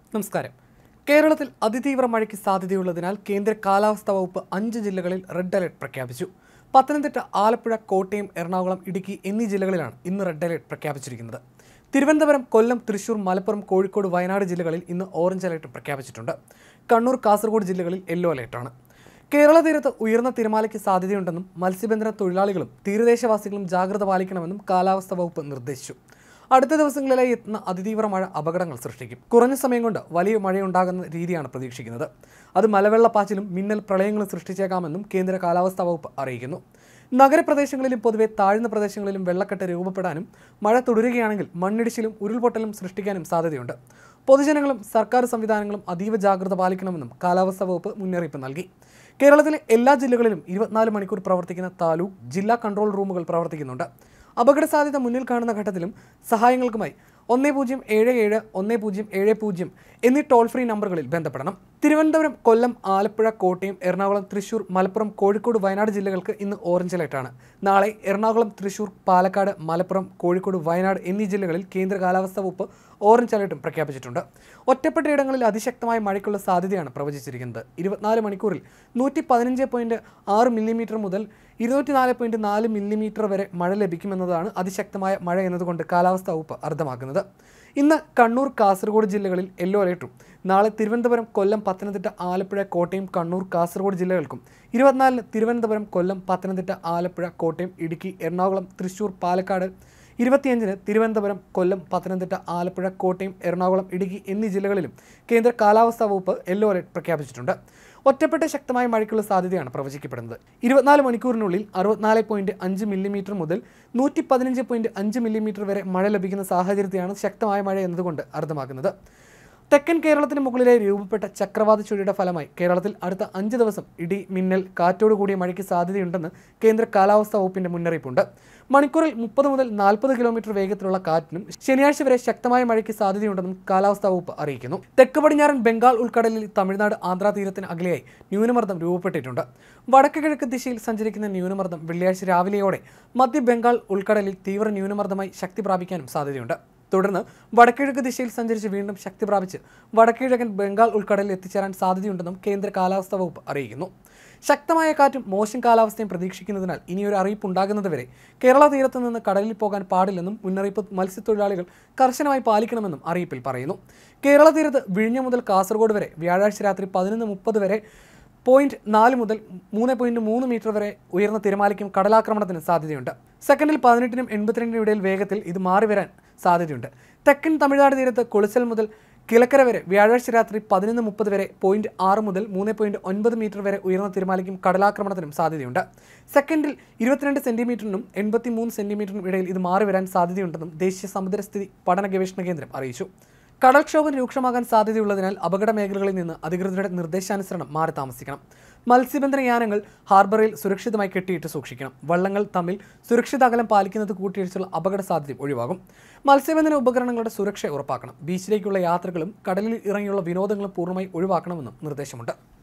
നമസ്കാരം. കേരളത്തിൽ അതിതീവ്ര മഴയ്ക്ക് സാധ്യതയുള്ളതിനാൽ കേന്ദ്ര കാലാവസ്ഥാ വകുപ്പ് 5 ജില്ലകളിൽ റെഡ് അലർട്ട് പ്രഖ്യാപിച്ചു. പത്തനംതിട്ട, ആലപ്പുഴ, കോട്ടയം, എറണാകുളം, ഇടുക്കി എന്നീ ജില്ലകളിലാണ് ഇന്ന് റെഡ് അലർട്ട് പ്രഖ്യാപിച്ചിരിക്കുന്നത്. തിരുവനന്തപുരം, കൊല്ലം, തൃശൂർ, മലപ്പുറം, കോഴിക്കോട്, വയനാട് ജില്ലകളിൽ ഇന്ന് ഓറഞ്ച് അലർട്ട് പ്രഖ്യാപിച്ചിട്ടുണ്ട്. കണ്ണൂർ, കാസർഗോഡ് ജില്ലകളിൽ യെല്ലോ അലർട്ടാണ്. കേരള തീരത്ത് ഉയർന്ന തിരമാലയ്ക്ക് സാധ്യതയുണ്ടെന്നും മത്സ്യബന്ധന തൊഴിലാളികളും തീരദേശവാസികളും ജാഗ്രത പാലിക്കണമെന്നും കാലാവസ്ഥാ വകുപ്പ് നിർദ്ദേശിച്ചു. അടുത്ത ദിവസങ്ങളിലായി എത്തുന്ന അതിതീവ്ര മഴ അപകടങ്ങൾ സൃഷ്ടിക്കും. കുറഞ്ഞ സമയം കൊണ്ട് വലിയ മഴയുണ്ടാകുന്ന രീതിയാണ് പ്രതീക്ഷിക്കുന്നത്. അത് മലവെള്ളപ്പാച്ചിലും മിന്നൽ പ്രളയങ്ങളും സൃഷ്ടിച്ചേക്കാമെന്നും കേന്ദ്ര കാലാവസ്ഥാ വകുപ്പ് അറിയിക്കുന്നു. നഗരപ്രദേശങ്ങളിലും പൊതുവെ താഴ്ന്ന പ്രദേശങ്ങളിലും വെള്ളക്കെട്ട് രൂപപ്പെടാനും മഴ തുടരുകയാണെങ്കിൽ മണ്ണിടിച്ചിലും ഉരുൾപൊട്ടലും സൃഷ്ടിക്കാനും സാധ്യതയുണ്ട്. പൊതുജനങ്ങളും സർക്കാർ സംവിധാനങ്ങളും അതീവ ജാഗ്രത പാലിക്കണമെന്നും കാലാവസ്ഥാ വകുപ്പ് മുന്നറിയിപ്പ് നൽകി. കേരളത്തിലെ എല്ലാ ജില്ലകളിലും 24 മണിക്കൂർ പ്രവർത്തിക്കുന്ന താലൂക്ക്, ജില്ലാ കൺട്രോൾ റൂമുകൾ പ്രവർത്തിക്കുന്നുണ്ട്. അപകട സാധ്യത മുന്നിൽ കാണുന്ന ഘട്ടത്തിലും സഹായങ്ങൾക്കുമായി 1077 1070 എന്നീ ടോൾ ഫ്രീ നമ്പറുകളിൽ ബന്ധപ്പെടണം. തിരുവനന്തപുരം, കൊല്ലം, ആലപ്പുഴ, കോട്ടയം, എറണാകുളം, തൃശൂർ, മലപ്പുറം, കോഴിക്കോട്, വയനാട് ജില്ലകൾക്ക് ഇന്ന് ഓറഞ്ച് അലർട്ടാണ്. നാളെ എറണാകുളം, തൃശൂർ, പാലക്കാട്, മലപ്പുറം, കോഴിക്കോട്, വയനാട് എന്നീ ജില്ലകളിൽ കേന്ദ്ര കാലാവസ്ഥാ വകുപ്പ് ഓറഞ്ച് അലർട്ടും പ്രഖ്യാപിച്ചിട്ടുണ്ട്. ഒറ്റപ്പെട്ടയിടങ്ങളിൽ അതിശക്തമായ മഴയ്ക്കുള്ള സാധ്യതയാണ് പ്രവചിച്ചിരിക്കുന്നത്. 24 മണിക്കൂറിൽ 115.6 മില്ലിമീറ്റർ മുതൽ 204.4 മില്ലിമീറ്റർ വരെ മഴ ലഭിക്കുമെന്നതാണ് അതിശക്തമായ മഴ എന്നതുകൊണ്ട് കാലാവസ്ഥാ വകുപ്പ് അർത്ഥമാക്കുന്നത്. ഇന്ന് കണ്ണൂർ, കാസർഗോഡ് ജില്ലകളിൽ യെല്ലോ അലർട്ടും നാളെ തിരുവനന്തപുരം, കൊല്ലം, പത്തനംതിട്ട, ആലപ്പുഴ, കോട്ടയം, കണ്ണൂർ, കാസർഗോഡ് ജില്ലകൾക്കും 24-ന് തിരുവനന്തപുരം, കൊല്ലം, പത്തനംതിട്ട, ആലപ്പുഴ, കോട്ടയം, ഇടുക്കി, എറണാകുളം, തൃശൂർ, പാലക്കാട്, 25-ന് തിരുവനന്തപുരം, കൊല്ലം, പത്തനംതിട്ട, ആലപ്പുഴ, കോട്ടയം, എറണാകുളം, ഇടുക്കി എന്നീ ജില്ലകളിലും കേന്ദ്ര കാലാവസ്ഥാ വകുപ്പ് യെല്ലോ അലർട്ട് പ്രഖ്യാപിച്ചിട്ടുണ്ട്. ഒറ്റപ്പെട്ട ശക്തമായ മഴയ്ക്കുള്ള സാധ്യതയാണ് പ്രവചിക്കപ്പെടുന്നത്. 24 മണിക്കൂറിനുള്ളിൽ 64.5 മില്ലിമീറ്റർ മുതൽ 115.5 മില്ലിമീറ്റർ വരെ മഴ ലഭിക്കുന്ന സാഹചര്യത്തെയാണ് ശക്തമായ മഴ എന്നതുകൊണ്ട് അർത്ഥമാക്കുന്നത്. തെക്കൻ കേരളത്തിന് മുകളിലെ രൂപപ്പെട്ട ചക്രവാത ചുഴിയുടെ ഫലമായി കേരളത്തിൽ അടുത്ത 5 ദിവസം ഇടി, മിന്നൽ, കാറ്റോട് കൂടിയ മഴയ്ക്ക് സാധ്യതയുണ്ടെന്ന് കേന്ദ്ര കാലാവസ്ഥാ വകുപ്പിന്റെ മുന്നറിയിപ്പുണ്ട്. മണിക്കൂറിൽ 30 മുതൽ 40 കിലോമീറ്റർ വേഗത്തിലുള്ള കാറ്റിനും ശനിയാഴ്ച വരെ ശക്തമായ മഴയ്ക്ക് സാധ്യതയുണ്ടെന്നും കാലാവസ്ഥാ വകുപ്പ് അറിയിക്കുന്നു. തെക്ക് പടിഞ്ഞാറൻ ബംഗാൾ ഉൾക്കടലിൽ തമിഴ്നാട്, ആന്ധ്ര തീരത്തിന് അകലെയായി ന്യൂനമർദ്ദം രൂപപ്പെട്ടിട്ടുണ്ട്. വടക്ക് കിഴക്ക് ദിശയിൽ സഞ്ചരിക്കുന്ന ന്യൂനമർദ്ദം വെള്ളിയാഴ്ച രാവിലെയോടെ മധ്യ ബംഗാൾ ഉൾക്കടലിൽ തീവ്ര ന്യൂനമർദ്ദമായി ശക്തി പ്രാപിക്കാനും സാധ്യതയുണ്ട്. തുടർന്ന് വടക്കിഴക്ക് ദിശയിൽ സഞ്ചരിച്ച് വീണ്ടും ശക്തി പ്രാപിച്ച് വടക്കിഴക്കൻ ബംഗാൾ ഉൾക്കടലിൽ എത്തിച്ചേരാൻ സാധ്യതയുണ്ടെന്നും കേന്ദ്ര കാലാവസ്ഥാ വകുപ്പ് അറിയിക്കുന്നു. ശക്തമായ കാറ്റും മോശം കാലാവസ്ഥയും പ്രതീക്ഷിക്കുന്നതിനാൽ ഇനിയൊരു അറിയിപ്പ് ഉണ്ടാകുന്നതുവരെ കേരള തീരത്ത് നിന്ന് കടലിൽ പോകാൻ പാടില്ലെന്നും മുന്നറിയിപ്പ് മത്സ്യത്തൊഴിലാളികൾ കർശനമായി പാലിക്കണമെന്നും അറിയിപ്പിൽ പറയുന്നു. കേരള തീരത്ത് വിഴിഞ്ഞം മുതൽ കാസർഗോഡ് വരെ വ്യാഴാഴ്ച രാത്രി 11:30 വരെ 0.4 മുതൽ 3.3 മീറ്റർ വരെ ഉയർന്ന തിരമാലയ്ക്കും കടലാക്രമണത്തിന് സാധ്യതയുണ്ട്. സെക്കൻഡിൽ 18-നും 82-നും ഇടയിൽ വേഗത്തിൽ ഇത് മാറി വരാൻ സാധ്യതയുണ്ട്. തെക്കൻ തമിഴ്നാട് തീരത്ത് കുളിച്ചൽ മുതൽ കിഴക്കര വരെ വ്യാഴാഴ്ച രാത്രി 11:30 വരെ 0.6 മുതൽ 3.9 മീറ്റർ വരെ ഉയർന്ന തിരമാലയ്ക്കും കടലാക്രമണത്തിനും സാധ്യതയുണ്ട്. സെക്കൻഡിൽ 22 സെന്റിമീറ്ററിനും 83 സെന്റിമീറ്ററിനും ഇടയിൽ ഇത് മാറി വരാൻ സാധ്യതയുണ്ടെന്നും ദേശീയ സമുദ്രസ്ഥിതി പഠന ഗവേഷണ കേന്ദ്രം അറിയിച്ചു. കടൽക്ഷോഭം രൂക്ഷമാകാൻ സാധ്യതയുള്ളതിനാൽ അപകട മേഖലകളിൽ നിന്ന് അധികൃതരുടെ നിർദ്ദേശാനുസരണം മാറി താമസിക്കണം. മത്സ്യബന്ധന യാനങ്ങൾ ഹാർബറിൽ സുരക്ഷിതമായി കെട്ടിയിട്ട് സൂക്ഷിക്കണം. വള്ളങ്ങൾ തമ്മിൽ സുരക്ഷിത അകലം പാലിക്കുന്നത് കൂട്ടിയിടിച്ചുള്ള അപകട സാധ്യത ഒഴിവാകും. മത്സ്യബന്ധന ഉപകരണങ്ങളുടെ സുരക്ഷ ഉറപ്പാക്കണം. ബീച്ചിലേക്കുള്ള യാത്രകളും കടലിൽ ഇറങ്ങിയുള്ള വിനോദങ്ങളും പൂർണ്ണമായി ഒഴിവാക്കണമെന്നും നിർദ്ദേശമുണ്ട്.